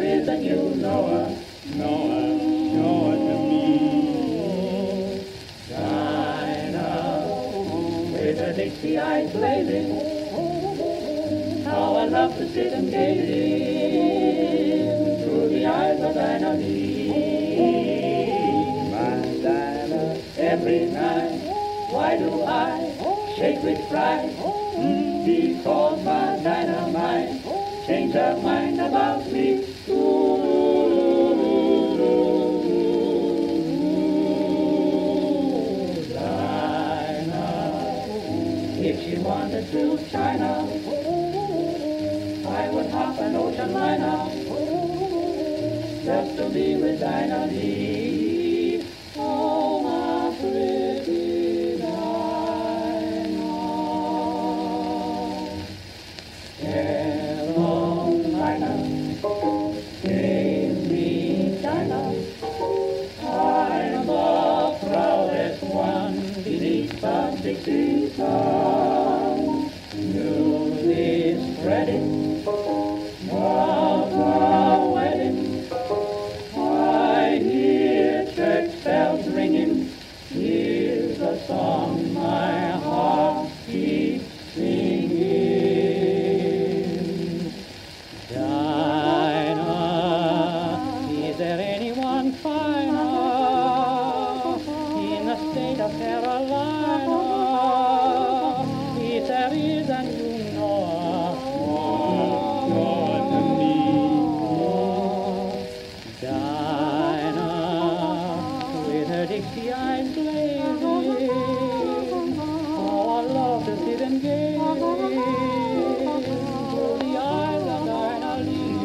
isn't you, Noah, Noah, Noah to me. Dinah, with her Dixie eyes blazing, how I love to sit and gaze in through the eyes of Dinah Lee. My Dinah, every night, why do I shake with pride? Because my dynamite changed her mind about me. Dinah, if she wanted to China, I would hop an ocean liner just to be with Dinah Lee. Oh, my pretty Dinah. Hello, Dinah. Give me Dinah. I'm the proudest one beneath the Dixie sun. News is spreading of the wedding. I hear church bells ringing. Here's a song my heart keeps singing. Dinah, is there anyone finer in the state of Carolina? If there is, and you know, Noah to me. Dinah, with her Dixie eyes blazing, how I love to sit and gaze through the eyes of Dinah Lee.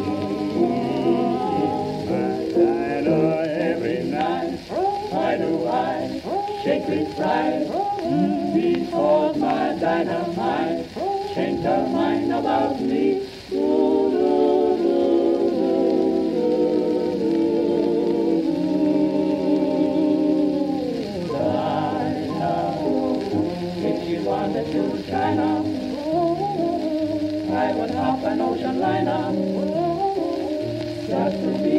My Dinah, every night, why do I shake with pride? Because my dynamite changed her mind about me. Dinah, if she wanted to China, I would hop an ocean liner just to be